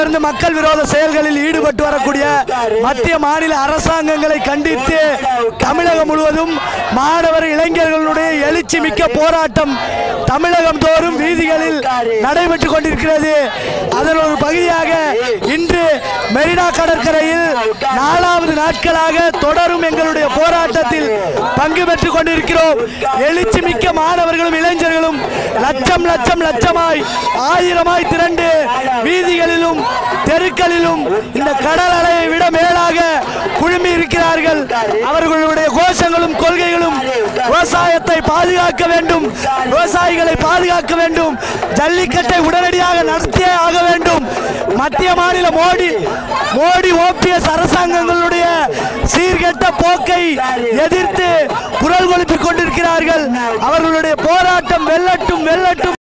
தொடர்ந்து மக்கள் விரோத செயல்களில் ஈடுபட்டு வரக்கூடிய மத்திய மாநில அரசாங்கங்களை கண்டித்து தமிழகம் முழுவதும் மாணவர் இளைஞர்களுடைய எழுச்சி மிக்க போராட்டம் தமிழகம் தோறும் வீதிகளில் நடைபெற்றுக் கொண்டிருக்கிறது. அதன் ஒரு பகுதியாக இன்று மெரினா கடற்கரையில் 4வது நாட்களாக தொடரும் எங்களுடைய போராட்டத்தில் பங்கு பெற்றுக் கொண்டிருக்கிறோம். எழுச்சி மிக்க மாணவர்களும் இளைஞர்களும் லட்சமாய் ஆயிரமாய் திரண்டு வீதிகளிலும் தெருக்களிலும் இந்த கடல் அலையை விட மேலாக குழுமி இருக்கிறார்கள். அவர்களுடைய கோஷங்களும் கொள்கைகளும் விவசாயத்தை பாதுகாக்க வேண்டும், விவசாயிகளை பாதுகாக்க வேண்டும், ஜல்லிக்கட்டை உடனடியாக நடத்தியே ஆக வேண்டும். மத்திய மாநில மோடி ஓபிஎஸ் அரசாங்கங்களுடைய சீர்கெட்ட போக்கை எதிர்த்து குரல் கொடுத்துக் கொண்டிருக்கிறார்கள். அவர்களுடைய போராட்டம் வெல்லட்டும்.